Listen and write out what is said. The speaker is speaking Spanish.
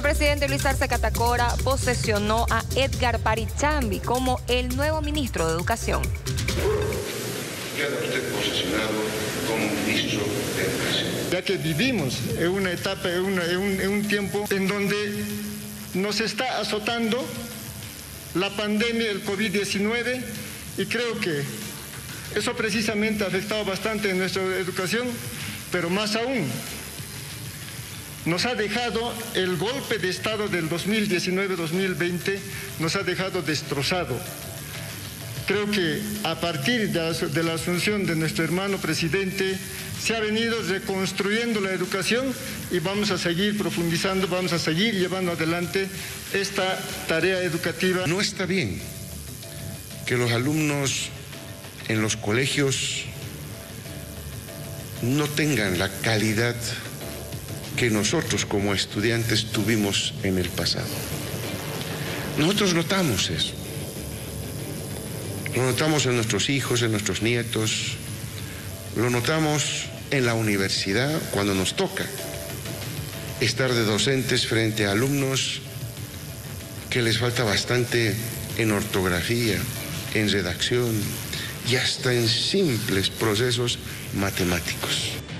El presidente Luis Arce Catacora posesionó a Edgar Parichambi como el nuevo ministro de Educación. Queda usted posesionado como ministro de Educación. Ya que vivimos en una etapa, en un tiempo en donde nos está azotando la pandemia del COVID-19 y creo que eso precisamente ha afectado bastante en nuestra educación, pero más aún nos ha dejado el golpe de Estado del 2019-2020, nos ha dejado destrozado. Creo que a partir de la asunción de nuestro hermano presidente se ha venido reconstruyendo la educación y vamos a seguir profundizando, vamos a seguir llevando adelante esta tarea educativa. No está bien que los alumnos en los colegios no tengan la calidad que nosotros como estudiantes tuvimos en el pasado. Nosotros notamos eso. Lo notamos en nuestros hijos, en nuestros nietos, lo notamos en la universidad cuando nos toca estar de docentes frente a alumnos que les falta bastante en ortografía, en redacción y hasta en simples procesos matemáticos.